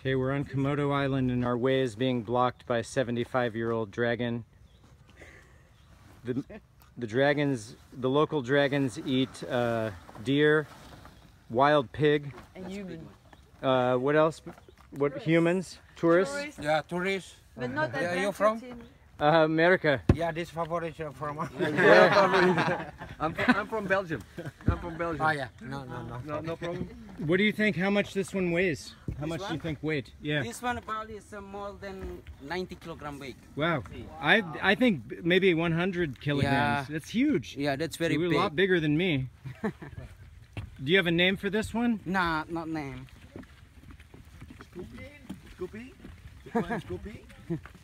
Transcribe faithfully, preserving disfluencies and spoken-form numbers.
Okay, we're on Komodo Island and our way is being blocked by a seventy-five year old dragon. The, the dragons, the local dragons eat uh, deer, wild pig. And human. Uh, what else? What Tourists. humans? Tourists? Tourists. Yeah, tourists. But not Where are you adventure from? team. Uh, America. Yeah, this favorite uh, from. I'm from, I'm from Belgium. I'm from Belgium. Oh yeah, no, no, no. No, no problem. What do you think? How much this one weighs? How This much do you one? think weight? Yeah. This one probably is uh, more than ninety kilogram weight. Wow. I I think maybe one hundred kilograms. Yeah. That's huge. Yeah, that's very You're big. a lot bigger than me. Do you have a name for this one? Nah, not name. Scoopy? Scoopy? Scoopy?